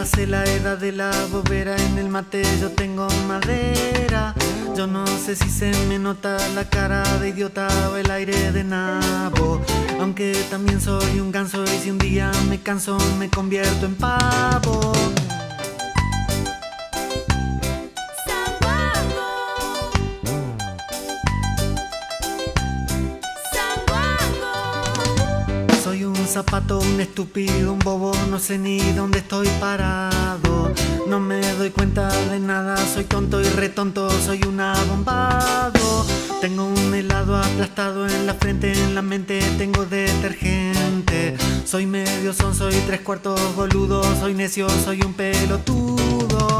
pasé la edad de la bobera, en el mate yo tengo madera. Yo no sé si se me nota la cara de idiota o el aire de nabo, aunque también soy un ganso y si un día me canso me convierto en pavo. Soy un zapato, un estúpido, un bobo, no sé ni dónde estoy parado. No me doy cuenta de nada, soy tonto y retonto, soy un abombado. Tengo un helado aplastado en la frente, en la mente tengo detergente. Soy medio son, soy tres cuartos boludo, soy necio, soy un pelotudo.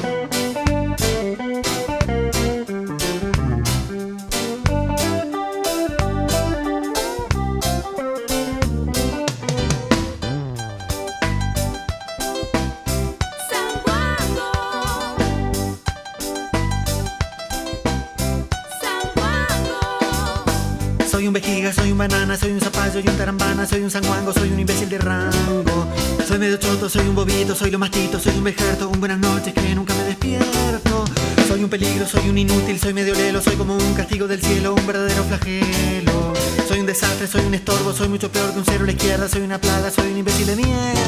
Soy un vejiga, soy un banana, soy un zapallo y un tarambana, soy un sanguango, soy un imbécil de rango. Soy medio choto, soy un bobito, soy lo mastito, soy un vejerto, un buenas noches que nunca me despierto. Soy un peligro, soy un inútil, soy medio lelo, soy como un castigo del cielo, un verdadero flagelo. Soy un desastre, soy un estorbo, soy mucho peor que un cero a la izquierda, soy una plaga, soy un imbécil de mierda.